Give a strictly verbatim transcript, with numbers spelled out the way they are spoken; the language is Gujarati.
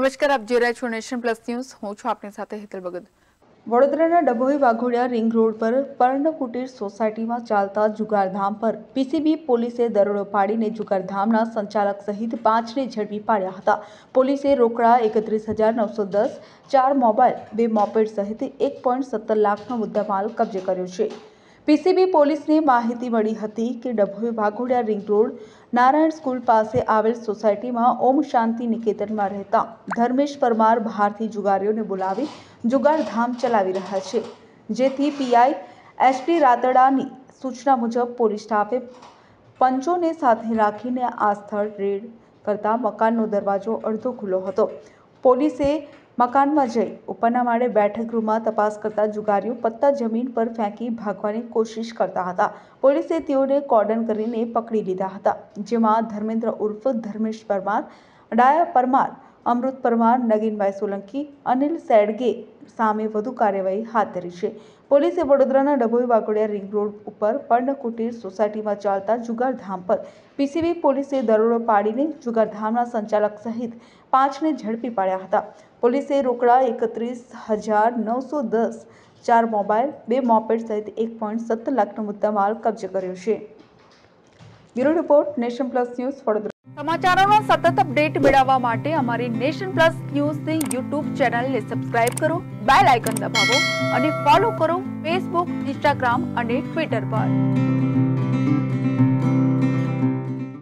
નમસ્કાર, આપ જોઈ રહ્યા છો નેશન પ્લસ ન્યૂઝ. હું છું આપની સાથે હેતલ ભગત. વડોદરાના ડભોઈ વાઘોડિયા રિંગ રોડ પર પર્ણકુટીર સોસાયટીમાં ચાલતા જુગારધામ પર પીસીબી પોલીસે દરોડો પાડીને જુગારધામના સંચાલક સહિત પાંચને ઝડપી પાડ્યા હતા. પોલીસે રોકડા એકત્રીસ હજાર નવસો દસ, ચાર મોબાઈલ, બે મોપેડ સહિત એક પોઈન્ટ સત્તર લાખનો મુદ્દામાલ કબજે કર્યો છે. પીસીબી પોલીસને માહિતી મળી હતી કે Dabhoi Waghodia ring road Narayan school પાસે આવેલ સોસાયટીમાં ઓમ શાંતિ નિકેતનમાં રહેતા ધર્મેશ પરમાર બહારથી જુગારીઓને બોલાવી જુગારધામ ચલાવી રહ્યા છે, જેથી પીઆઈ એસટી રાતડાની સૂચના મુજબ પોલીસ સ્ટાફે પંચોને સાથે રાખીને આ સ્થળ રેડ કરતા મકાનનો દરવાજો અડધો ખુલ્લો હતો. પોલીસે મકાનમાં જઈ ઉપરના માળે બેઠક ગૃહમાં તપાસ કરતા જુગારીઓ પત્તા જમીન પર ફેંકી ભાગવાની કોશિશ કરતા હતા. પોલીસે તેઓને કોર્ડન કરીને પકડી લીધા હતા, જેમાં ધર્મેન્દ્ર ઉર્ફ ધર્મેશ પરમાર, ડાયા પરમાર, અમૃત પરમાર, નગીનભાઈ સોલંકી, અનિલ સેડગે સામે વધુ કાર્યવાહી હાથ ધરી છે. પોલીસે વડોદરાના ડભોઈ વાઘોડિયા રિંગ રોડ ઉપર પર્ણકુટીર સોસાયટીમાં ચાલતા જુગારધામ પર પીસીબી પોલીસે દરોડો પાડીને જુગારધામના સંચાલક સહિત પાંચને ઝડપી પાડ્યા હતા. પોલીસે રોકડા એકત્રીસ હજાર નવસો દસ, ચાર મોબાઈલ, બે મોપેડ સહિત એક પોઈન્ટ સત્તર લાખનો મુદ્દામાલ કબજે કર્યો છે. Bureau report, Nation Plus news, Vadodara. સમાચારોનો સતત અપડેટ મેળવવા માટે અમારી નેશન પ્લસ ન્યૂઝની યુટ્યુબ ચેનલને સબસ્ક્રાઇબ કરો, બેલ આઇકન દબાવો અને ફોલો કરો ફેસબુક, ઇન્સ્ટાગ્રામ અને ટ્વિટર પર.